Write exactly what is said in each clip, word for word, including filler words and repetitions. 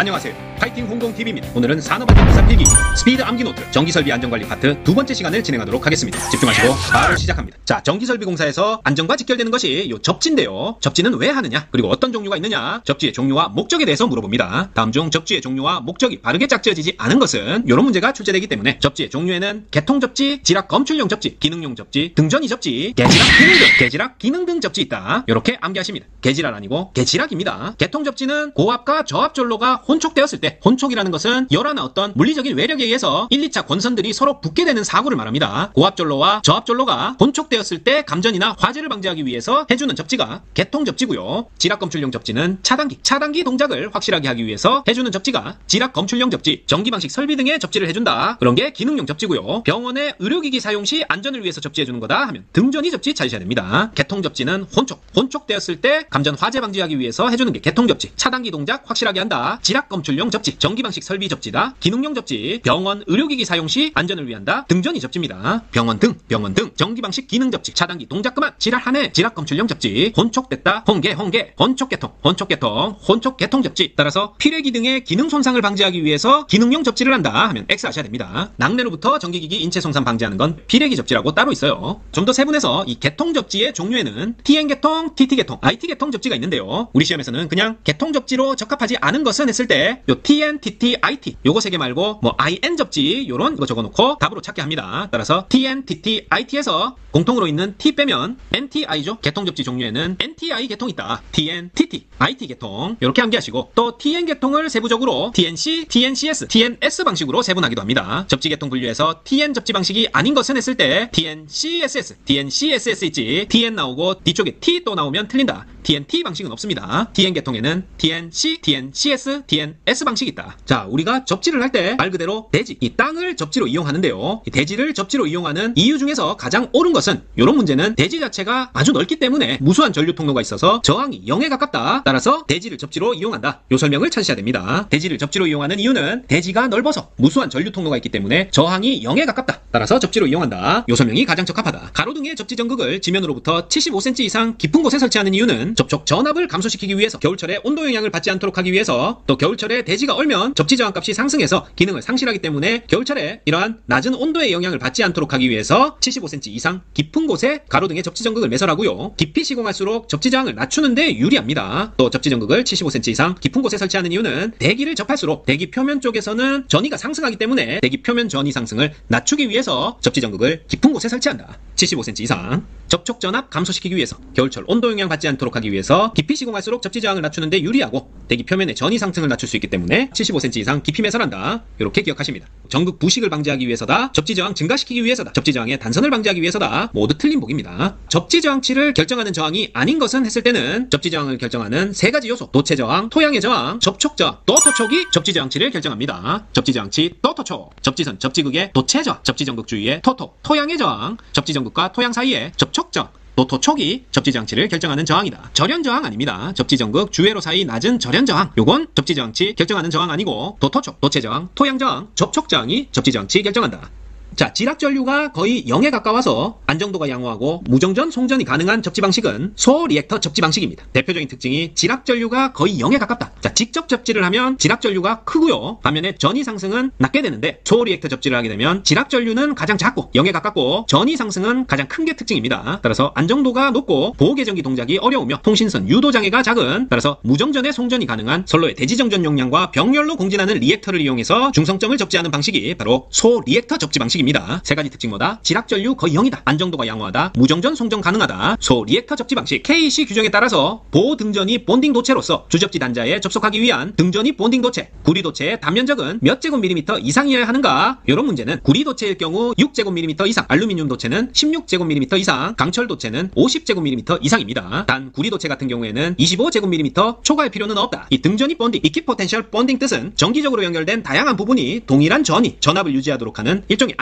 안녕하세요. 파이팅 홍공티비입니다. 오늘은 산업안전기사 필기 스피드 암기노트 전기설비 안전관리 파트 두 번째 시간을 진행하도록 하겠습니다. 집중하시고 바로 시작합니다. 자, 전기설비공사에서 안전과 직결되는 것이 요 접지인데요. 접지는 왜 하느냐, 그리고 어떤 종류가 있느냐, 접지의 종류와 목적에 대해서 물어봅니다. 다음 중 접지의 종류와 목적이 바르게 짝지어지지 않은 것은 이런 문제가 출제되기 때문에 접지의 종류에는 개통접지, 지락 검출용 접지, 기능용 접지, 등전이 접지, 개지락 기능 등, 개지락 기능 등 접지 있다. 이렇게 암기하십니다. 개지락 아니고 개지락입니다. 개통접지는 고압과 저압전로가 혼촉되었을 때, 혼촉이라는 것은 열화나 어떤 물리적인 외력에 의해서 일, 이 차 권선들이 서로 붙게 되는 사고를 말합니다. 고압전로와 저압전로가 혼촉되었을 때 감전이나 화재를 방지하기 위해서 해주는 접지가 개통접지고요. 지락검출용 접지는 차단기, 차단기 동작을 확실하게 하기 위해서 해주는 접지가 지락검출용 접지, 전기방식 설비 등의 접지를 해준다. 그런 게 기능용 접지고요. 병원의 의료기기 사용 시 안전을 위해서 접지해주는 거다 하면 등전이 접지 찾으셔야 됩니다. 개통접지는 혼촉, 혼촉되었을 때 감전 화재 방지하기 위해서 해주는 게 개통접지, 차단기 동작 확실하게 한다. 지락검출용 접지, 전기방식 설비 접지다. 기능용 접지, 병원 의료기기 사용 시 안전을 위한다. 등전이 접지입니다. 병원 등, 병원 등 전기방식 기능 접지, 차단기 동작 그만, 지랄하네. 지락검출용 접지, 혼촉됐다. 혼개, 혼개, 혼촉개통, 혼촉개통, 혼촉개통 접지. 따라서 필회기 등의 기능 손상을 방지하기 위해서 기능용 접지를 한다 하면 X 하셔야 됩니다. 낙뢰로부터 전기기기 인체 손상 방지하는 건 필회기 접지라고 따로 있어요. 좀 더 세분해서 이 개통 접지의 종류에는 티엔개통, 티티개통, 아이티개통 접지가 있는데요. 우리 시험에서는 그냥 개통 접지로 적합하지 않은 것은 했을 때 요 티엔, 티티, 아이티 요거 세 개 말고 뭐 아이엔 접지 요런 거 적어놓고 답으로 찾게 합니다. 따라서 티엔, 티티, 아이티에서 공통으로 있는 T 빼면 엔티아이죠. 개통 접지 종류에는 엔티아이 개통 있다. 티엔, 티티, 아이티 개통 이렇게 암기하시고, 또 티엔 개통을 세부적으로 티엔씨, 티엔씨에스, 티엔에스 방식으로 세분하기도 합니다. 접지 개통 분류에서 티엔 접지 방식이 아닌 것은 했을 때 티엔씨에스에스, 티엔씨에스에스 있지. 티엔 나오고 뒤쪽에 T 또 나오면 틀린다. 티엔티 방식은 없습니다. 티엔 개통에는 티엔씨, 티엔씨에스, 티엔에스 방식이 있다. 자, 우리가 접지를 할 때 말 그대로 대지, 이 땅을 접지로 이용하는데요. 이 대지를 접지로 이용하는 이유 중에서 가장 옳은 것은, 이런 문제는 대지 자체가 아주 넓기 때문에 무수한 전류 통로가 있어서 저항이 영에 가깝다. 따라서 대지를 접지로 이용한다. 요 설명을 찾으셔야 됩니다. 대지를 접지로 이용하는 이유는 대지가 넓어서 무수한 전류 통로가 있기 때문에 저항이 영에 가깝다. 따라서 접지로 이용한다. 요 설명이 가장 적합하다. 가로등의 접지 전극을 지면으로부터 칠십오 센티미터 이상 깊은 곳에 설치하는 이유는 접촉 전압을 감소시키기 위해서, 겨울철에 온도 영향을 받지 않도록 하기 위해서, 또 겨울철에 대지가 얼면 접지 저항값이 상승해서 기능을 상실하기 때문에 겨울철에 이러한 낮은 온도의 영향을 받지 않도록 하기 위해서 칠십오 센티미터 이상 깊은 곳에 가로등의 접지 전극을 매설하고요. 깊이 시공할수록 접지 저항을 낮추는데 유리합니다. 또 접지 전극을 칠십오 센티미터 이상 깊은 곳에 설치하는 이유는 대기를 접할수록 대기 표면 쪽에서는 전위가 상승하기 때문에 대기 표면 전위 상승을 낮추기 위해서 접지 전극을 깊은 곳에 설치한다. 칠십오 센티미터 이상 접촉 전압 감소시키기 위해서, 겨울철 온도 영향 받지 않도록 하기 위해서 깊이 시공할수록 접지 저항을 낮추는데 유리하고 대기 표면의 전위 상승을 낮출 수 있기 때문에 칠십오 센티미터 이상 깊이 매설한다. 이렇게 기억하십니다. 전극 부식을 방지하기 위해서다. 접지 저항 증가시키기 위해서다. 접지 저항의 단선을 방지하기 위해서다. 모두 틀린 복입니다. 접지 저항치를 결정하는 저항이 아닌 것은 했을 때는 접지 저항을 결정하는 세 가지 요소, 도체 저항, 토양의 저항, 접촉 저항, 또 토촉이 접지 저항치를 결정합니다. 접지 저항치, 또 토촉, 접지선, 접지극의 도체 저항, 접지 전극 주위의 토토, 토양의 저항, 접지 전극과 토양 사이의 접촉 저항, 또 토촉이 접지 저항치를 결정하는 저항이다. 절연 저항 아닙니다. 접지 전극 주회로 사이 낮은 절연 저항, 요건 접지 저항치 결정하는 저항 아니고, 또 토촉, 도체 저항, 토양 저항, 접촉 저항이 접지 저항치 결정한다. 자, 지락 전류가 거의 영에 가까워서 안정도가 양호하고 무정전 송전이 가능한 접지 방식은 소 리액터 접지 방식입니다. 대표적인 특징이 지락 전류가 거의 영에 가깝다. 자, 직접 접지를 하면 지락 전류가 크고요. 반면에 전위 상승은 낮게 되는데, 소 리액터 접지를 하게 되면 지락 전류는 가장 작고 영에 가깝고 전위 상승은 가장 큰 게 특징입니다. 따라서 안정도가 높고 보호계전기 동작이 어려우며 통신선 유도 장애가 작은, 따라서 무정전에 송전이 가능한 선로의 대지정전 용량과 병렬로 공진하는 리액터를 이용해서 중성점을 접지하는 방식이 바로 소 리액터 접지 방식입니다. 세 가지 특징 뭐다? 지락 전류 거의 영이다. 안정도가 양호하다. 무정전 송전 가능하다. 소 리액터 접지 방식. 케이씨 규정에 따라서 보호 등전이 본딩 도체로서 주접지 단자에 접속하기 위한 등전이 본딩 도체, 구리 도체의 단면적은 몇 제곱밀리미터 이상이어야 하는가? 이런 문제는 구리 도체일 경우 육 제곱밀리미터 이상, 알루미늄 도체는 십육 제곱밀리미터 이상, 강철 도체는 오십 제곱밀리미터 이상입니다. 단 구리 도체 같은 경우에는 이십오 제곱밀리미터 초과할 필요는 없다. 이 등전이 본딩, 이퀴포텐셜 본딩 뜻은 정기적으로 연결된 다양한 부분이 동일한 전위, 전압을 유지하도록 하는 일종의 안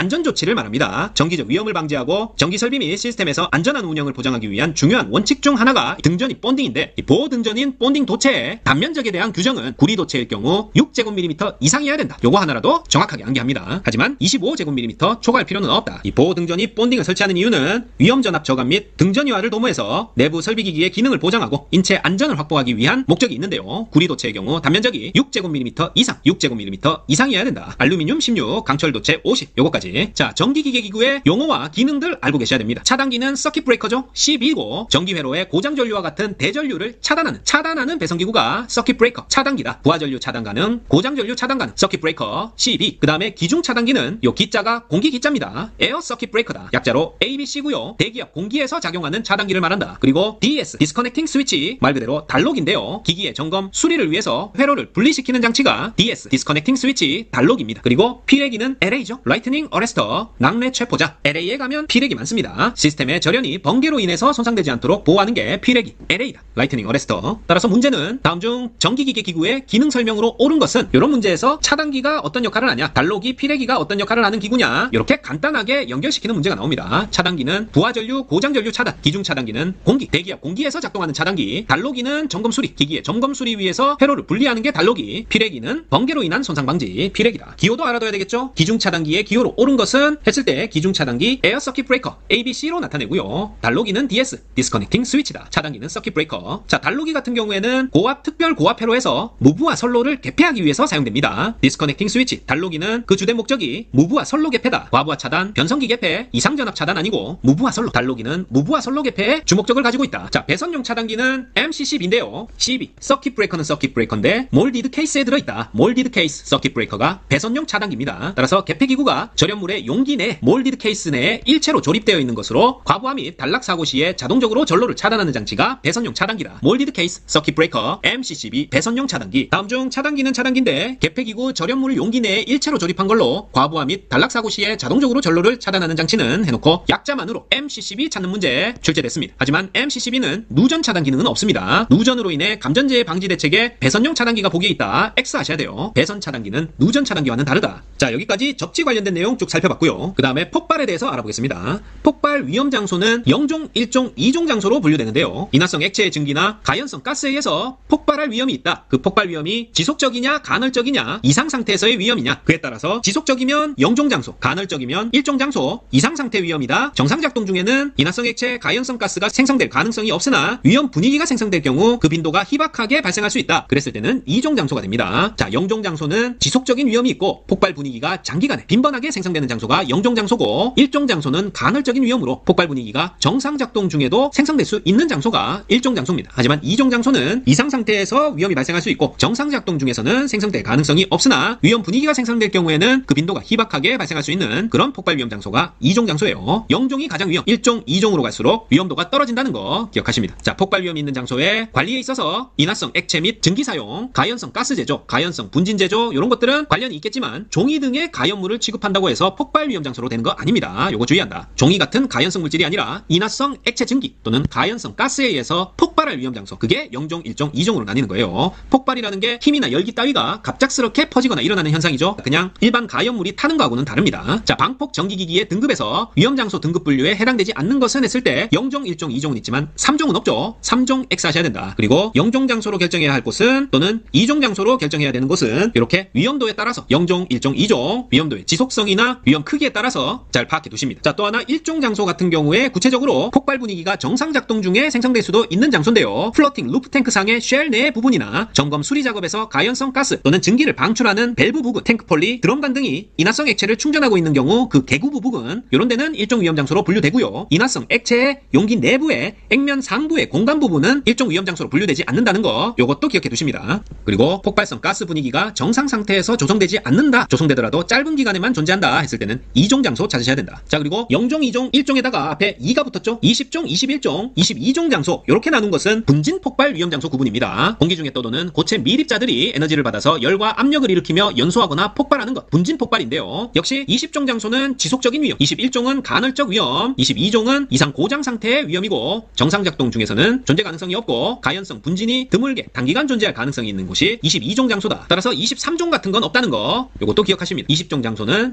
안전조치를 말합니다. 전기적 위험을 방지하고 전기설비 및 시스템에서 안전한 운영을 보장하기 위한 중요한 원칙 중 하나가 등전이 본딩인데, 이 보호 등전인 본딩 도체의 단면적에 대한 규정은 구리 도체일 경우 육 제곱밀리미터 이상이어야 된다. 요거 하나라도 정확하게 암기합니다. 하지만 이십오 제곱밀리미터 초과할 필요는 없다. 이 보호 등전이 본딩을 설치하는 이유는 위험 전압 저감 및 등전이화를 도모해서 내부 설비기기의 기능을 보장하고 인체 안전을 확보하기 위한 목적이 있는데요. 구리 도체의 경우 단면적이 육 제곱밀리미터 이상, 육 제곱밀리미터 이상이어야 된다. 알루미늄 십육, 강철 도체 오십, 요거까지. 자, 전기기계 기구의 용어와 기능들 알고 계셔야 됩니다. 차단기는 서킷 브레이커죠. 십이고 전기회로의 고장전류와 같은 대전류를 차단하는 차단하는 배선기구가 서킷 브레이커, 차단기다. 부하전류 차단 가능, 고장전류 차단 가능, 서킷 브레이커 십이. 그 다음에 기중 차단기는 요 기자가 공기 기자입니다. 에어 서킷 브레이커다. 약자로 에이비씨고요. 대기압 공기에서 작용하는 차단기를 말한다. 그리고 디에스, 디스커넥팅 스위치, 말 그대로 단록인데요. 기기의 점검, 수리를 위해서 회로를 분리시키는 장치가 디에스, 디스커넥팅 스위치, 단록입니다. 그리고 피레기는 엘에이죠. 라이트닝 어레스터, 낙뢰 체포자. 엘에이에 가면 피레기 많습니다. 시스템의 절연이 번개로 인해서 손상되지 않도록 보호하는 게 피레기, 엘에이다. 라이트닝 어레스터. 따라서 문제는 다음 중 전기기계 기구의 기능 설명으로 옳은 것은, 이런 문제에서 차단기가 어떤 역할을 하냐, 단록이, 피레기가 어떤 역할을 하는 기구냐, 이렇게 간단하게 연결시키는 문제가 나옵니다. 차단기는 부하전류, 고장전류 차단, 기중 차단기는 공기, 대기압 공기에서 작동하는 차단기, 단록이는 점검 수리, 기기의 점검 수리 위해서 회로를 분리하는 게 단록이, 피레기는 번개로 인한 손상 방지, 피레기다. 기호도 알아둬야 되겠죠? 기중 차단기의 기호로 옳은 것은 했을 때 기중 차단기 에어 서킷 브레이커 에이비씨로 나타내고요. 단록이는 디에스, 디스커넥팅 스위치다. 차단기는 서킷 브레이커. 자, 단록이 같은 경우에는 고압 특별 고압 회로에서 무브와 선로를 개폐하기 위해서 사용됩니다. 디스커넥팅 스위치, 단록이는 그 주된 목적이 무브와 선로 개폐다. 과부하 차단, 변성기 개폐, 이상전압 차단 아니고 무브와 선로. 단록이는 무브와 선로 개폐의 주목적을 가지고 있다. 자, 배선용 차단기는 엠씨 십인데요. 십이. 서킷 브레이커는 서킷 브레이커인데 몰디드 케이스에 들어있다. 몰디드 케이스, 서킷 브레이커가 배선용 차단기입니다. 따라서 개폐기구가 절연물의 용기 내 몰디드 케이스 내에 일체로 조립되어 있는 것으로 과부하 및 단락 사고 시에 자동적으로 전로를 차단하는 장치가 배선용 차단기다. 몰디드 케이스, 서킷 브레이커, 엠씨 십이, 배선용 차단기. 다음 중 차단기는 차단기인데 개폐기구 절연물 용기 내에 일체로 조립한 걸로 과부하 및 단락 사고 시에 자동적으로 전로를 차단하는 장치는 해놓고 약자만으로 엠씨 십이 찾는 문제 출제됐습니다. 하지만 엠씨 십이는 누전 차단 기능은 없습니다. 누전으로 인해 감전재해 방지 대책에 배선용 차단기가 보기에 있다. X 하셔야 돼요. 배선 차단기는 누전 차단기와는 다르다. 자, 여기까지 접지 관련된 내용 쭉 살펴봤고요. 그 다음에 폭발에 대해서 알아보겠습니다. 폭발 위험 장소는 영종, 일종, 이종 장소로 분류되는데요. 인화성 액체의 증기나 가연성 가스에 의해서 폭발할 위험이 있다. 그 폭발 위험이 지속적이냐 간헐적이냐, 이상 상태에서의 위험이냐, 그에 따라서 지속적이면 영종 장소, 간헐적이면 일종 장소, 이상 상태 위험이다. 정상 작동 중에는 인화성 액체, 가연성 가스가 생성될 가능성이 없으나 위험 분위기가 생성될 경우 그 빈도가 희박하게 발생할 수 있다. 그랬을 때는 이종 장소가 됩니다. 자, 영종 장소는 지속적인 위험이 있고 폭발 분위기가 장기간에 빈번하게 생성되는 장소가 영종 장소고, 일종 장소는 간헐적인 위험으로 폭발 분위기가 정상 작동 중에도 생성될 수 있는 장소가 일종 장소입니다. 하지만 이종 장소는 이상 상태에서 위험이 발생할 수 있고 정상 작동 중에서는 생성될 가능성이 없으나 위험 분위기가 생성될 경우에는 그 빈도가 희박하게 발생할 수 있는 그런 폭발 위험 장소가 이종 장소예요. 영종이 가장 위험, 일종, 이종으로 갈수록 위험도가 떨어진다는 거 기억하십니다. 자, 폭발 위험이 있는 장소의 관리에 있어서 인화성 액체 및 증기 사용, 가연성 가스 제조, 가연성 분진 제조, 이런 것들은 관련이 있겠지만 종이 등의 가연물을 취급한다고 해서 폭발 위험 장소로 되는 거 아닙니다. 요거 주의한다. 종이 같은 가연성 물질이 아니라 인화성 액체 증기 또는 가연성 가스에 의해서 폭발할 위험 장소, 그게 영종, 일종, 이종으로 나뉘는 거예요. 폭발이라는 게 힘이나 열기 따위가 갑작스럽게 퍼지거나 일어나는 현상이죠. 그냥 일반 가연물이 타는 거하고는 다릅니다. 자, 방폭 전기기기의 등급에서 위험 장소 등급 분류에 해당되지 않는 것은 했을 때 영종, 일종, 이종은 있지만 삼종은 없죠. 삼종 X 하셔야 된다. 그리고 영종 장소로 결정해야 할 곳은 또는 이종 장소로 결정해야 되는 곳은 이렇게 위험도에 따라서 영종, 일종, 이종, 위험도의 지속성이나 위험 크기에 따라서 잘 파악해 두십니다. 자, 또 하나 일종 장소 같은 경우에 구체적으로 폭발 분위기가 정상 작동 중에 생성될 수도 있는 장소인데요. 플로팅 루프 탱크 상의 쉘 내 부분이나 점검 수리 작업에서 가연성 가스 또는 증기를 방출하는 밸브 부분, 탱크 폴리, 드럼관 등이 인화성 액체를 충전하고 있는 경우 그 개구 부분, 이런 데는 일종 위험 장소로 분류되고요. 인화성 액체의 용기 내부의 액면 상부의 공간 부분은 일종 위험 장소로 분류되지 않는다는 거, 요것도 기억해 두십니다. 그리고 폭발성 가스 분위기가 정상 상태에서 조성되지 않는다, 조성되더라도 짧은 기간에만 존재한다 했을 때는 이종 장소 찾으셔야 된다. 자, 그리고 영종, 이종, 일종에다가 앞에 이가 붙었죠. 이십종, 이십일종, 이십이종 장소, 이렇게 나눈 것은 분진 폭발 위험 장소 구분입니다. 공기 중에 떠도는 고체 미립자들이 에너지를 받아서 열과 압력을 일으키며 연소하거나 폭발하는 것, 분진 폭발인데요. 역시 이십종 장소는 지속적인 위험, 이십일종은 간헐적 위험, 이십이종은 이상 고장 상태의 위험이고 정상 작동 중에서는 존재 가능성이 없고 가연성 분진이 드물게 단기간 존재할 가능성이 있는 곳이 이십이종 장소다. 따라서 이십삼종 같은 건 없다는 거, 요것도 기억하십니다. 이십종 장소는 지속적인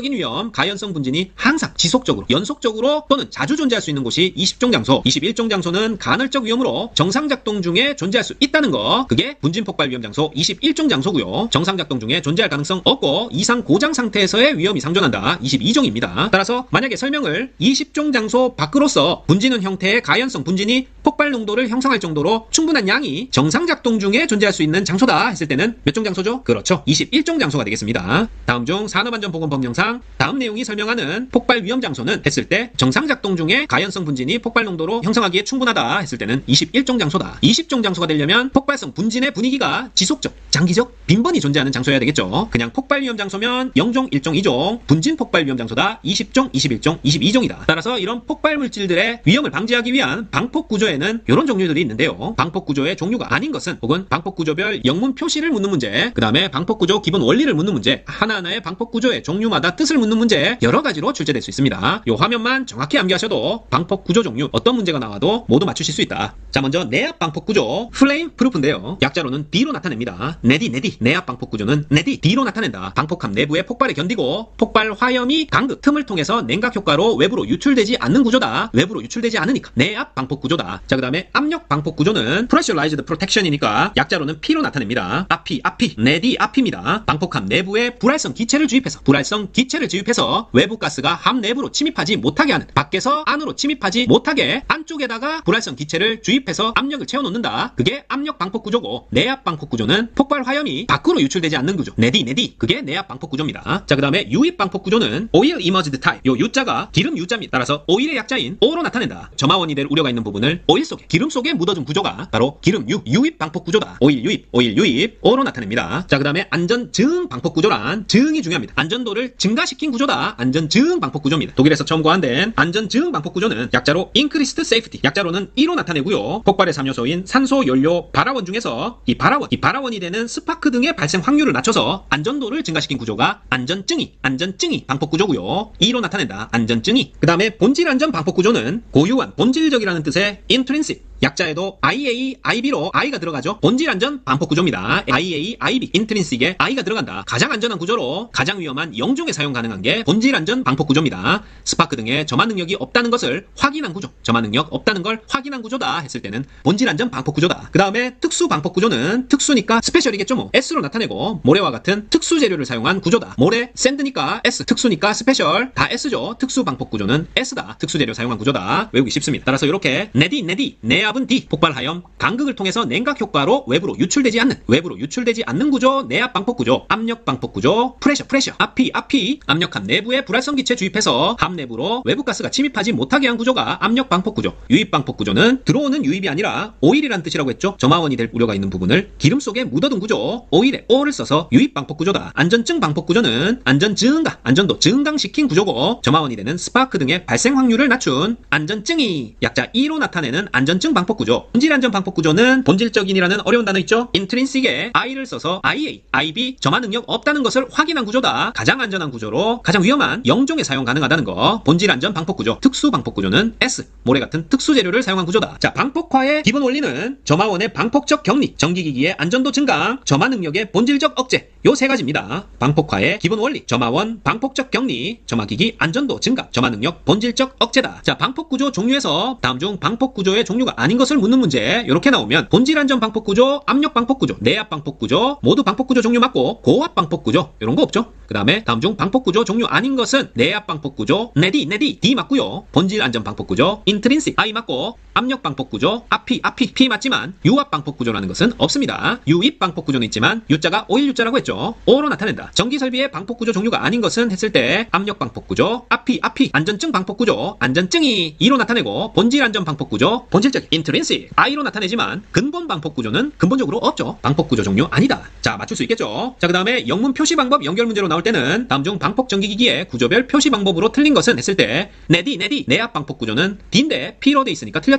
지적인 위험, 가연성 분진이 항상 지속적으로, 연속적으로 또는 자주 존재할 수 있는 곳이 이십 종 장소, 이십일 종 장소는 간헐적 위험으로 정상작동 중에 존재할 수 있다는 거. 그게 분진 폭발 위험 장소 이십일 종 장소고요. 정상작동 중에 존재할 가능성 없고 이상 고장 상태에서의 위험이 상존한다. 이십이 종입니다. 따라서 만약에 설명을 이십 종 장소 밖으로서 분진은 형태의 가연성 분진이 폭발 농도를 형성할 정도로 충분한 양이 정상작동 중에 존재할 수 있는 장소다 했을 때는 몇 종 장소죠? 그렇죠. 이십일 종 장소가 되겠습니다. 다음 중 산업안전보건법 영상 다음 내용이 설명하는 폭발 위험 장소는 했을 때 정상작동 중에 가연성 분진이 폭발 농도로 형성하기에 충분하다 했을 때는 이십일 종 장소다. 이십 종 장소가 되려면 폭발성 분진의 분위기가 지속적, 장기적, 빈번히 존재하는 장소여야 되겠죠. 그냥 폭발 위험 장소면 영 종, 일 종, 이 종, 분진 폭발 위험 장소다. 이십 종, 이십일 종, 이십이 종이다. 따라서 이런 폭발 물질들의 위험을 방지하기 위한 방폭 구조에는 이런 종류들이 있는데요. 방폭 구조의 종류가 아닌 것은 혹은 방폭 구조별 영문 표시를 묻는 문제, 그 다음에 방폭 구조 기본 원리를 묻는 문제, 하나하나의 방폭 구조의 종류마다 뜻을 묻는 문제, 여러 가지로 출제될 수 있습니다. 이 화면만 정확히 암기하셔도 방폭 구조 종류 어떤 문제가 나와도 모두 맞추실 수 있다. 자, 먼저 내압 방폭 구조 플레임 프루프인데요. 약자로는 D로 나타냅니다. 내디 내디 내압 방폭 구조는 내디 D로 나타낸다. 방폭함 내부의 폭발에 견디고 폭발 화염이 간극 틈을 통해서 냉각 효과로 외부로 유출되지 않는 구조다. 외부로 유출되지 않으니까 내압 방폭 구조다. 자, 그 다음에 압력 방폭 구조는 pressurized protection이니까 약자로는 P로 나타냅니다. 앞이 앞이 내디 앞입니다. 방폭함 내부에 불활성 기체를 주입해서 불활성 기체를 주입해서 외부 가스가 함 내부로 침입하지 못하게 하는, 밖에서 안으로 침입하지 못하게 안쪽에다가 불활성 기체를 주입해서 압력을 채워놓는다. 그게 압력 방폭 구조고, 내압 방폭 구조는 폭발 화염이 밖으로 유출되지 않는 구조, 내디 내디, 그게 내압 방폭 구조입니다. 자, 그 다음에 유입 방폭 구조는 oil emerged type, 요 U자가 기름 U자입니다. 따라서 오일의 약자인 O로 나타낸다. 점화원이 될 우려가 있는 부분을 오일 속에, 기름 속에 묻어둔 구조가 바로 기름 U, 유입 방폭 구조다. 오일 유입, 오일 유입, O로 나타냅니다. 자, 그 다음에 안전 증 방폭 구조란 증이 중요합니다. 안전도를 증가시킨 구조다. 안전 증 방폭 구조입니다. 독일에서 처음 고안된 안전 증 방폭 구조는 약자로 increased safety, 약자로는 E로 나타내고요. 폭발의 삼 요소인 산소, 연료, 발화원 중에서 이 발화원, 이 발화원이 되는 스파크 등의 발생 확률을 낮춰서 안전도를 증가시킨 구조가 안전증이, 안전증이 방폭 구조고요. E로 나타낸다. 안전증이. 그 다음에 본질 안전 방폭 구조는 고유한, 본질적이라는 뜻의 intrinsic, 약자에도 아이에이, 아이비로 I가 들어가죠. 본질 안전 방폭 구조입니다. 아이에이, 아이비, 인트린식에 I가 들어간다. 가장 안전한 구조로 가장 위험한 영종에 사용 가능한 게 본질 안전 방폭 구조입니다. 스파크 등의 점화 능력이 없다는 것을 확인한 구조, 점화 능력 없다는 걸 확인한 구조다 했을 때는 본질 안전 방폭 구조다. 그 다음에 특수 방폭 구조는 특수니까 스페셜이겠죠 뭐. S로 나타내고 모래와 같은 특수 재료를 사용한 구조다. 모래, 샌드니까 S, 특수니까 스페셜, 다 S죠. 특수 방폭 구조는 S다. 특수 재료 사용한 구조다. 외우기 쉽습니다. 따라서 이렇게 내디, 내디, 내압은 D, 폭발 화염, 간극을 통해서 냉각 효과로 외부로 유출되지 않는, 외부로 유출되지 않는 구조, 내압 방폭 구조, 압력 방폭 구조, 프레셔, 프레셔, 앞이, 앞이, 압력함 내부에 불활성 기체 주입해서 함 내부로 외부 가스가 침입하지 못하게 한 구조가 압력 방폭 구조. 유입 방폭 구조는 들어오는 유입이 아니라 오일이라는 뜻이라고 했죠. 점화원이 될 우려가 있는 부분을 기름 속에 묻어둔 구조, 오일에 O를 써서 유입 방폭 구조다. 안전증 방폭 구조는 안전 증가, 안전도 증강시킨 구조고, 점화원이 되는 스파크 등의 발생 확률을 낮춘 안전증이, 약자 E로 나타내는 안전증 방폭 구조. 본질 안전 방폭 구조는 본질적인이라는 어려운 단어 있죠. 인트린식에 I를 써서 아이에이, 아이비, 점화 능력 없다는 것을 확인한 구조다. 가장 안전한 구조로 가장 위험한 영종에 사용 가능하다는 거. 본질 안전 방폭 구조. 특수 방폭 구조는 S, 모래 같은 특수 재료를 사용한 구조다. 자, 방폭화의 기본 원리는 점화원의 방폭적 격리, 전기기기의 안전도 증강, 점화 능력의 본질적 억제, 요 세 가지입니다. 방폭화의 기본 원리, 점화원 방폭적 격리, 점화기기 안전도 증강, 점화 능력 본질적 억제다. 자, 방폭 구조 종류에서 다음 중 방폭 구조의 종류가 아닌 것을 묻는 문제 이렇게 나오면 본질 안전 방폭 구조, 압력 방폭 구조, 내압 방폭 구조 모두 방폭 구조 종류 맞고 고압 방폭 구조 이런 거 없죠. 그 다음에 다음 중 방폭 구조 종류 아닌 것은 내압 방폭 구조, 내디, 내디, D 맞고요. 본질 안전 방폭 구조, 인트린식 I 맞고, 압력 방폭 구조, 앞이, 앞이, P 맞지만 유압 방폭 구조라는 것은 없습니다. 유입 방폭 구조는 있지만 U자가 오일 U자라고 했죠. O로 나타낸다. 전기 설비의 방폭 구조 종류가 아닌 것은 했을 때 압력 방폭 구조, 앞이, 앞이, 안전증 방폭 구조, 안전증이 E로 나타내고, 본질 안전 방폭 구조, 본질적 인트린식 I로 나타내지만 근본 방폭 구조는 근본적으로 없죠. 방폭 구조 종류 아니다. 자, 맞출 수 있겠죠. 자, 그 다음에 영문 표시 방법 연결 문제로 나올 때는 다음 중 방폭 전기기기의 구조별 표시 방법으로 틀린 것은 했을 때 내디, 내디, 내압 방폭 구조는 D인데 P로 돼 있으니까 틀렸죠. 앞이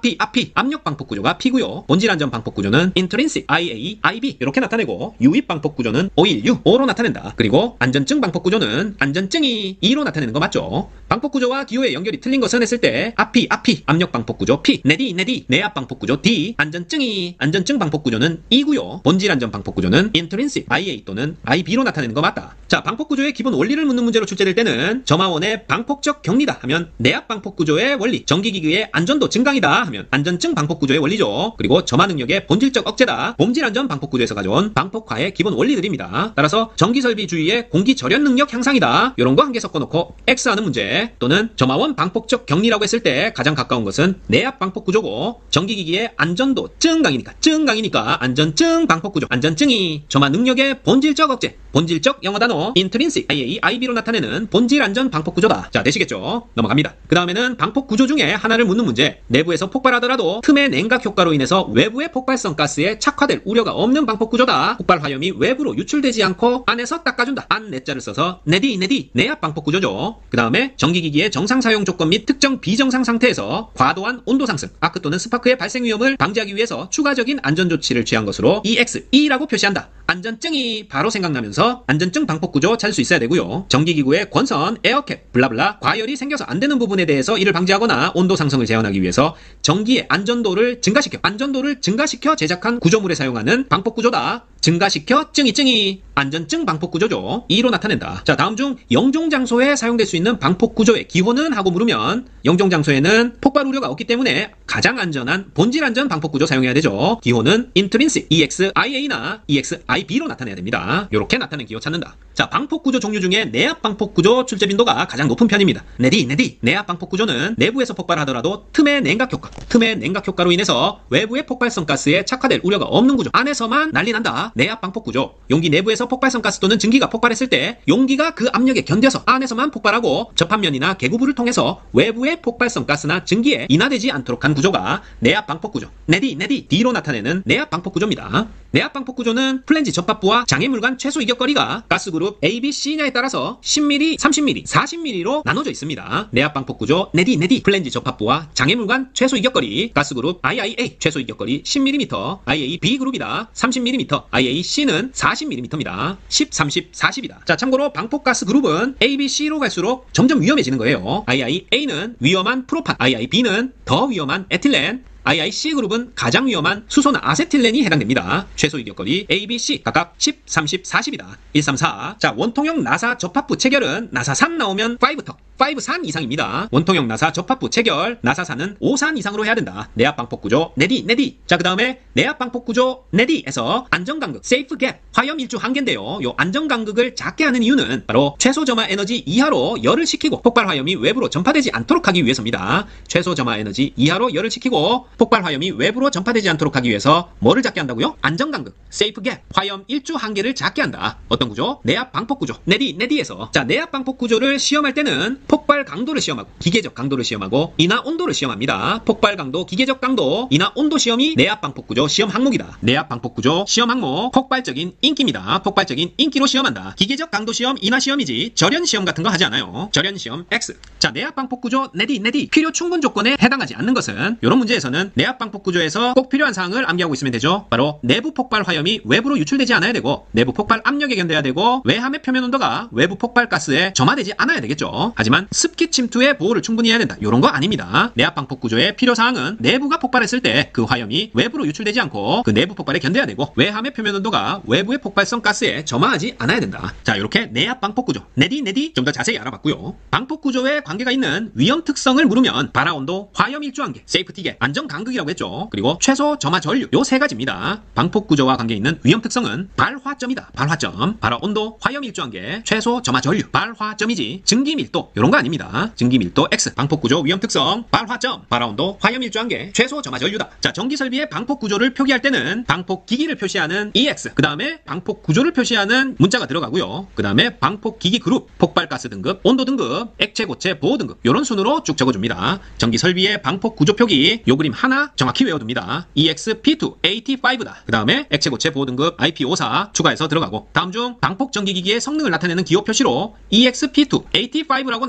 앞이, 앞이, 압력 방폭 구조가 P고요. 본질 안전 방폭 구조는 intrinsic, 아이에이, 아이비 이렇게 나타내고 유입 방폭 구조는 오일, U, O로 나타낸다. 그리고 안전증 방폭 구조는 안전증이 E로 나타내는 거 맞죠? 방폭 구조와 기호의 연결이 틀린 것은 했을 때 앞이, 앞이, 압력 방폭 구조 P, 내디, 내디, 내압 방폭 구조 D, 안전증이, 안전증 방폭 구조는 E고요. 본질 안전 방폭 구조는 intrinsic, 아이에이 또는 아이비로 나타내는 거 맞다. 자, 방폭 구조의 기본 원리를 묻는 문제로 출제될 때는 점화원의 방폭적 격리다 하면 내압 방폭 구조의 원리, 전기기기의 안전도 증강이다 하면 안전증 방폭 구조의 원리죠. 그리고 점화 능력의 본질적 억제다, 본질 안전 방폭 구조에서 가져온 방폭화의 기본 원리들입니다. 따라서 전기설비 주위의 공기 절연 능력 향상이다. 이런 거 한 개 섞어놓고 X하는 문제, 또는 점화원 방폭적 격리라고 했을 때 가장 가까운 것은 내압 방폭 구조고 전기기기의 안전도 증강이니까 증강이니까 안전증 방폭 구조, 안전증이 점화 능력의 본질적 억제, 본질적 영어 단어 intrinsic, 아이에이, 아이비로 나타내는 본질 안전 방폭 구조다. 자, 되시겠죠? 넘어갑니다. 그 다음에는 방폭 구조 중에 하나를 묻는 문제, 내부에서 폭발하더라도 틈의 냉각 효과로 인해서 외부의 폭발성 가스에 착화될 우려가 없는 방폭 구조다. 폭발 화염이 외부로 유출되지 않고 안에서 닦아준다. 안 내자를 써서 내디, 내디, 내압 방폭 구조죠. 그 다음에 전기기기의 정상 사용 조건 및 특정 비정상 상태에서 과도한 온도 상승, 아크 또는 스파크의 발생 위험을 방지하기 위해서 추가적인 안전 조치를 취한 것으로 이엑스, E라고 표시한다. 안전증이 바로 생각나면서 안전증 방폭 구조 찾을 수 있어야 되고요. 전기기구의 권선, 에어캡, 블라블라, 과열이 생겨서 안 되는 부분에 대해서 이를 방지하거나 온도 상승을 제한하기 위해서 전기의 안전도를 증가시켜, 안전도를 증가시켜 제작한 구조물에 사용하는 방폭 구조다. 증가시켜 증이 증이 안전증 방폭 구조죠. E로 나타낸다. 자, 다음 중 영종 장소에 사용될 수 있는 방폭 구조의 기호는 하고 물으면 영종 장소에는 폭발 우려가 없기 때문에 가장 안전한 본질 안전 방폭 구조 사용해야 되죠. 기호는 intrinsic, 이엑스, 아이에이나 이엑스, 아이비로 나타내야 됩니다. 이렇게 나타낸 기호 찾는다. 자, 방폭 구조 종류 중에 내압 방폭 구조 출제 빈도가 가장 높은 편입니다. 내디, 내디, 내압 방폭 구조는 내부에서 폭발하더라도 틈의 냉각 효과, 틈의 냉각 효과로 인해서 외부의 폭발성 가스에 착화될 우려가 없는 구조, 안에서만 난리 난다. 내압 방폭 구조, 용기 내부에서 폭발성 가스 또는 증기가 폭발했을 때 용기가 그 압력에 견뎌서 안에서만 폭발하고 접합면이나 개구부를 통해서 외부의 폭발성 가스나 증기에 인하되지 않도록 한 구조가 내압 방폭 구조, 내디, 내디, D로 나타내는 내압 방폭 구조입니다. 내압 방폭 구조는 플랜지 접합부와 장애물 간 최소 이격거리가 가스그룹 A, B, C냐에 따라서 십 밀리미터, 삼십 밀리미터, 사십 밀리미터로 나눠져 있습니다. 내압 방폭 구조 내디, 내디, 플랜지 접합부와 장애물 간 최소 이격거리 가스그룹 아이아이에이 최소 이격거리 십 밀리미터, 아이에이 B그룹이다. 삼십 밀리미터, 아이에이 C는 사십 밀리미터입니다. 십, 삼십, 사십이다. 자, 참고로 방폭가스 그룹은 A, B, C로 갈수록 점점 위험해지는 거예요. 아이아이에이는 위험한 프로판, 아이아이비는 더 위험한 에틸렌, 아이아이씨 그룹은 가장 위험한 수소나 아세틸렌이 해당됩니다. 최소 이격거리 A, B, C 각각 십, 삼십, 사십이다. 일, 삼, 사. 자, 원통형 나사 접합부 체결은 나사 삼 나오면 오 턱, 오 산 이상입니다. 원통형 나사 접합부 체결, 나사 사는 오 산 이상으로 해야 된다. 내압 방폭 구조 내디, 내디. 자, 그 다음에 내압 방폭 구조 내디에서 안전간극, 세이프 갭, 화염 일주 한계인데요. 요 안전간극을 작게 하는 이유는 바로 최소 점화 에너지 이하로 열을 식히고 폭발 화염이 외부로 전파되지 않도록 하기 위해서입니다. 최소 점화 에너지 이하로 열을 식히고 폭발 화염이 외부로 전파되지 않도록 하기 위해서 뭐를 작게 한다고요? 안전간극, 세이프 갭, 화염 일주 한계를 작게 한다. 어떤 구조? 내압 방폭 구조 내디, 내디에서. 자, 내압 방폭 구조를 시험할 때는 폭발 강도를 시험하고 기계적 강도를 시험하고 인하 온도를 시험합니다. 폭발 강도, 기계적 강도, 인하 온도 시험이 내압 방폭 구조 시험 항목이다. 내압 방폭 구조 시험 항목 폭발적인 인기입니다. 폭발적인 인기로 시험한다. 기계적 강도 시험, 인하 시험이지 절연 시험 같은 거 하지 않아요. 절연 시험 X. 자, 내압 방폭 구조 내디, 내디. 필요 충분 조건에 해당하지 않는 것은 이런 문제에서는 내압 방폭 구조에서 꼭 필요한 사항을 암기하고 있으면 되죠. 바로 내부 폭발 화염이 외부로 유출되지 않아야 되고 내부 폭발 압력에 견뎌야 되고 외함의 표면 온도가 외부 폭발 가스에 점화되지 않아야 되겠죠. 하지만 습기 침투에 보호를 충분히 해야 된다. 이런 거 아닙니다. 내압 방폭 구조의 필요 사항은 내부가 폭발했을 때 그 화염이 외부로 유출되지 않고 그 내부 폭발에 견뎌야 되고 외함의 표면 온도가 외부의 폭발성 가스에 점화하지 않아야 된다. 자, 이렇게 내압 방폭 구조 내디, 내디 좀 더 자세히 알아봤고요. 방폭 구조에 관계가 있는 위험 특성을 물으면 발화 온도, 화염 일주 한계, 세이프티 갭, 안전 간극이라고 했죠. 그리고 최소 점화 전류 요 세 가지입니다. 방폭 구조와 관계 있는 위험 특성은 발화점이다. 발화점, 발화 온도, 화염 일주 한계, 최소 점화 전류, 발화점이지 증기 밀도 이런 거 아닙니다. 증기 밀도 X. 방폭 구조 위험 특성 발화점, 발화 온도, 화염 일주 한계, 최소 점화 전류다. 자, 전기 설비의 방폭 구조를 표기할 때는 방폭 기기를 표시하는 이엑스, 그 다음에 방폭 구조를 표시하는 문자가 들어가고요. 그 다음에 방폭 기기 그룹, 폭발 가스 등급, 온도 등급, 액체 고체 보호 등급 이런 순으로 쭉 적어줍니다. 전기 설비의 방폭 구조 표기 요 그림 하나 정확히 외워둡니다. 이엑스 피 투 에이티 파이브다. 그 다음에 액체 고체 보호 등급 아이피 오십사 추가해서 들어가고, 다음 중 방폭 전기기기의 성능을 나타내는 기호 표시로 이엑스 피 투 에이티 파이브라고 나타납니다.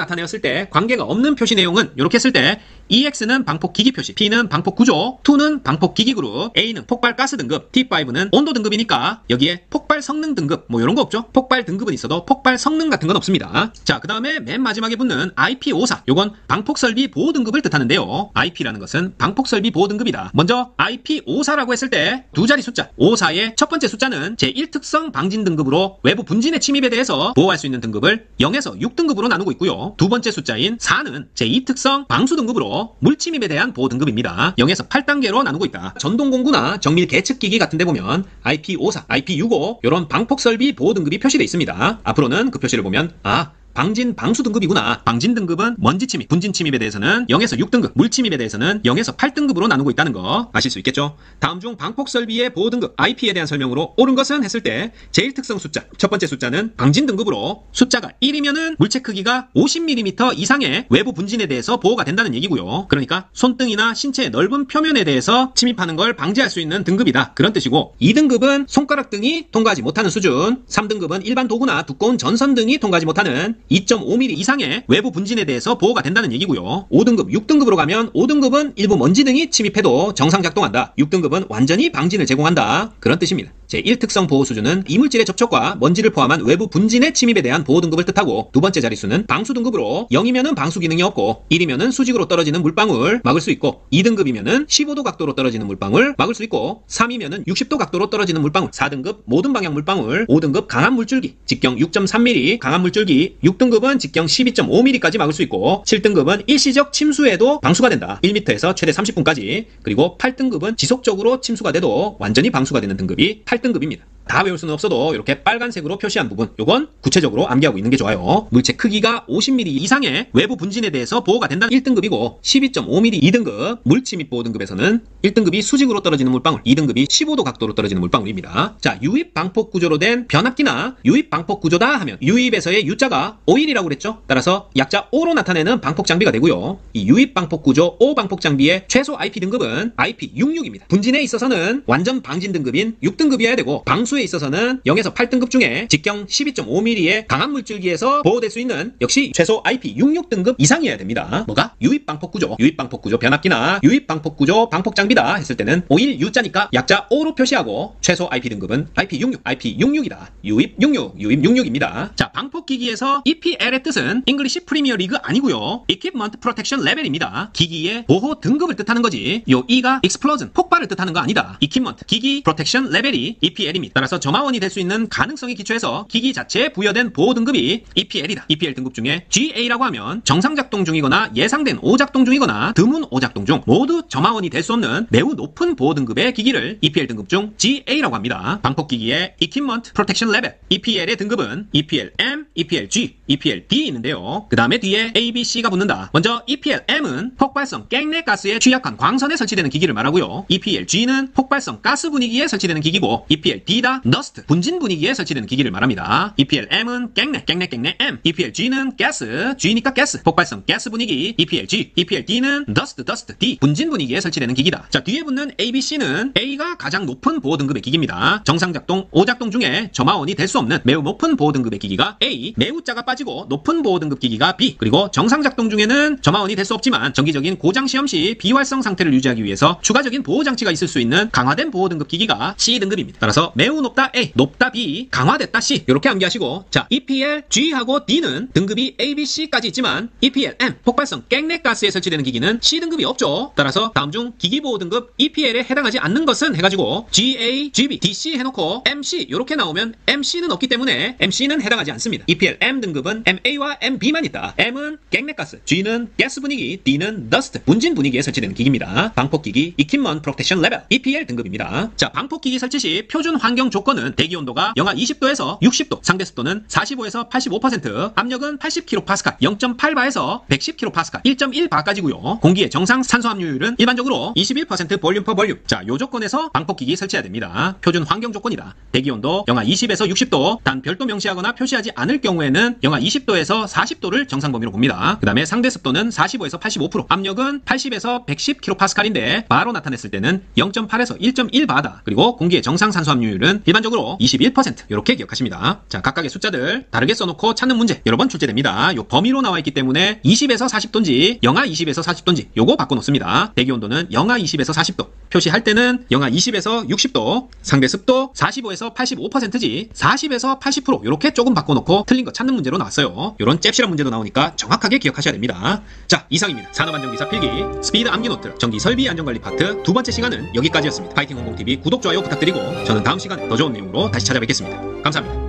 나타내었을 때 관계가 없는 표시 내용은 이렇게 했을 때 이엑스는 방폭 기기 표시, P는 방폭 구조, 이는 방폭 기기 그룹, A는 폭발 가스 등급, 티 파이브는 온도 등급이니까 여기에 폭발 성능 등급 뭐 이런 거 없죠? 폭발 등급은 있어도 폭발 성능 같은 건 없습니다. 자, 그 다음에 맨 마지막에 붙는 아이피 오십사, 요건 방폭 설비 보호 등급을 뜻하는데요. 아이피라는 것은 방폭 설비 보호 등급이다. 먼저 아이피 오십사라고 했을 때 두 자리 숫자, 오십사의 첫 번째 숫자는 제일 특성 방진 등급으로 외부 분진의 침입에 대해서 보호할 수 있는 등급을 영에서 육 등급으로 나누고 있고요. 두 번째 숫자인 사는 제이 특성 방수 등급으로 물침입에 대한 보호 등급입니다. 영에서 팔 단계로 나누고 있다. 전동공구나 정밀 계측기기 같은 데 보면 아이피 오십사, 아이피 육십오 이런 방폭 설비 보호 등급이 표시되어 있습니다. 앞으로는 그 표시를 보면 아, 방진 방수 등급이구나. 방진 등급은 먼지 침입, 분진 침입에 대해서는 영에서 육 등급, 물 침입에 대해서는 영에서 팔 등급으로 나누고 있다는 거 아실 수 있겠죠? 다음 중 방폭 설비의 보호 등급 아이피에 대한 설명으로 옳은 것은 했을 때 제일 특성 숫자, 첫 번째 숫자는 방진 등급으로 숫자가 일이면은 물체 크기가 오십 밀리미터 이상의 외부 분진에 대해서 보호가 된다는 얘기고요. 그러니까 손등이나 신체의 넓은 표면에 대해서 침입하는 걸 방지할 수 있는 등급이다. 그런 뜻이고, 이 등급은 손가락 등이 통과하지 못하는 수준, 삼 등급은 일반 도구나 두꺼운 전선 등이 통과하지 못하는 이 점 오 밀리미터 이상의 외부 분진에 대해서 보호가 된다는 얘기고요. 오 등급, 육 등급으로 가면 오 등급은 일부 먼지 등이 침입해도 정상 작동한다. 육 등급은 완전히 방진을 제공한다. 그런 뜻입니다. 제일 특성 보호 수준은 이물질의 접촉과 먼지를 포함한 외부 분진의 침입에 대한 보호 등급을 뜻하고, 두 번째 자릿수는 방수 등급으로 영이면은 방수 기능이 없고 일이면은 수직으로 떨어지는 물방울 막을 수 있고, 이 등급이면은 십오 도 각도로 떨어지는 물방울 막을 수 있고, 삼이면은 육십 도 각도로 떨어지는 물방울, 사 등급 모든 방향 물방울, 오 등급 강한 물줄기 직경 육 점 삼 밀리미터 강한 물줄기, 육 등급은 직경 십이 점 오 밀리미터까지 막을 수 있고, 칠 등급은 일시적 침수에도 방수가 된다. 일 미터에서 최대 삼십 분까지. 그리고 팔 등급은 지속적으로 침수가 돼도 완전히 방수가 되는 등급이 팔 등급입니다. 다 외울 수는 없어도 이렇게 빨간색으로 표시한 부분, 요건 구체적으로 암기하고 있는 게 좋아요. 물체 크기가 오십 밀리미터 이상의 외부 분진에 대해서 보호가 된다는 일 등급이고, 십이 점 오 밀리미터 이 등급 물침입 보호 등급에서는 일 등급이 수직으로 떨어지는 물방울, 이 등급이 십오 도 각도로 떨어지는 물방울입니다. 자, 유입 방폭 구조로 된 변압기나 유입 방폭 구조다 하면 유입에서의 U자가 오일이라고 그랬죠? 따라서 약자 O로 나타내는 방폭 장비가 되고요. 이 유입 방폭 구조 O 방폭 장비의 최소 아이피 등급은 아이피 육십육입니다. 분진에 있어서는 완전 방진 등급인 육 등급이어야 되고, 방수 에 있어서는 영에서 팔 등급 중에 직경 십이 점 오 밀리미터의 강한 물줄기에서 보호될 수 있는 역시 최소 아이피 육십육 등급 이상이어야 됩니다. 뭐가? 유입 방폭 구조, 유입 방폭 구조 변압기나 유입 방폭 구조 방폭 장비다 했을 때는 오일 U자니까 약자 O로 표시하고, 최소 아이피 등급은 아이피 육십육, 아이피 육십육이다. 유입 육십육, 유입 육십육입니다. 자, 방폭 기기에서 이피엘의 뜻은 잉글리시 프리미어 리그 아니고요. Equipment Protection Level입니다. 기기의 보호 등급을 뜻하는 거지. 요 E가 Explosion, 폭발을 뜻하는 거 아니다. Equipment, 기기 Protection Level이 이피엘입니다. 따라서 점화원이 될 수 있는 가능성에 기초해서 기기 자체에 부여된 보호 등급이 이피엘이다. 이피엘 등급 중에 지에이라고 하면 정상 작동 중이거나 예상된 오작동 중이거나 드문 오작동 중 모두 점화원이 될 수 없는 매우 높은 보호 등급의 기기를 이피엘 등급 중 지에이라고 합니다. 방폭 기기의 Equipment Protection Level, 이피엘의 등급은 이피엘-M, 이피엘-G, 이피엘-D 있는데요. 그 다음에 뒤에 A, B, C가 붙는다. 먼저 이피엘-M은 폭발성 깽내 가스에 취약한 광선에 설치되는 기기를 말하고요. 이피엘-G는 폭발성 가스 분위기에 설치되는 기기고, 이피엘-D다 너스트, 분진 분위기에 설치되는 기기를 말합니다. 이피엘-M은 깽내, 깽내, 깽내 M, 이피엘-G는 가스, G니까 가스, 폭발성 가스 분위기, 이피엘-G, 이피엘-D는 더스트, 더스트, D, 분진 분위기에 설치되는 기기다. 자, 뒤에 붙는 A, B, C는 A가 가장 높은 보호 등급의 기기입니다. 정상 작동, 오작동 중에 점화원이 될 수 없는 매우 높은 보호 등급의 기기가 A, 매우 자가 빠지고 높은 보호 등급 기기가 B, 그리고 정상 작동 중에는 점화원이 될 수 없지만 정기적인 고장 시험 시 비활성 상태를 유지하기 위해서 추가적인 보호 장치가 있을 수 있는 강화된 보호 등급 기기가 C 등급입니다. 따라서 매우 높다 A, 높다 B, 강화됐다 C, 이렇게 암기하시고, 자, 이피엘, G하고 D는 등급이 A, B, C까지 있지만 이피엘-M, 폭발성 깽내 가스에 설치되는 기기는 C 등급이 없죠. 따라서 다음 중 기기 보호 등급 이피엘에 해당하지 않는 것은 해가지고 지에이, 지비, 디씨 해놓고 엠씨 이렇게 나오면 엠씨는 없기 때문에 엠씨는 해당하지 않습니다. 이피엘-M 등급은 엠에이와 엠비만 있다. M은 깽내 가스, G는 가스 분위기, D는 더스트, 분진 분위기에 설치되는 기기입니다. 방폭 기기 Equipment Protection Level, 이피엘 등급입니다. 자, 방폭 기기 설치 시 표준 환경 조건은 대기 온도가 영하 이십 도에서 육십 도, 상대 습도는 사십오에서 팔십오 퍼센트, 압력은 팔십 킬로파스칼, 영 점 팔 바에서 백십 킬로파스칼, 일 점 일 바까지고요. 공기의 정상 산소 함유율은 일반적으로 이십일 퍼센트 볼륨 퍼 볼륨. 자, 요 조건에서 방폭 기기 설치해야 됩니다. 표준 환경 조건이다. 대기 온도 영하 이십에서 육십 도, 단 별도 명시하거나 표시하지 않을 경우에는 영하 이십 도에서 사십 도를 정상 범위로 봅니다. 그 다음에 상대 습도는 사십오에서 팔십오 퍼센트, 압력은 팔십에서 백십 킬로파스칼인데 바로 나타냈을 때는 영 점 팔에서 일 점 일 바다. 그리고 공기의 정상 산소 함유율은 문제는 일반적으로 이십일 퍼센트 이렇게 기억하십니다. 자, 각각의 숫자들 다르게 써놓고 찾는 문제 여러 번 출제됩니다. 요 범위로 나와 있기 때문에 이십에서 사십 도인지 영하 이십에서 사십 도인지 요거 바꿔놓습니다. 대기 온도는 영하 이십에서 사십 도, 표시할 때는 영하 이십에서 육십 도, 상대 습도 사십오에서 팔십오 퍼센트지 사십에서 팔십 퍼센트 이렇게 조금 바꿔놓고 틀린 거 찾는 문제로 나왔어요. 요런 잽실한 문제도 나오니까 정확하게 기억하셔야 됩니다. 자, 이상입니다. 산업안전기사 필기 스피드 암기노트 전기 설비 안전관리 파트 두 번째 시간은 여기까지였습니다. 파이팅 홍콩티비 구독, 좋아요 부탁드리고 저는 다음 시간에 더 좋은 내용으로 다시 찾아뵙겠습니다. 감사합니다.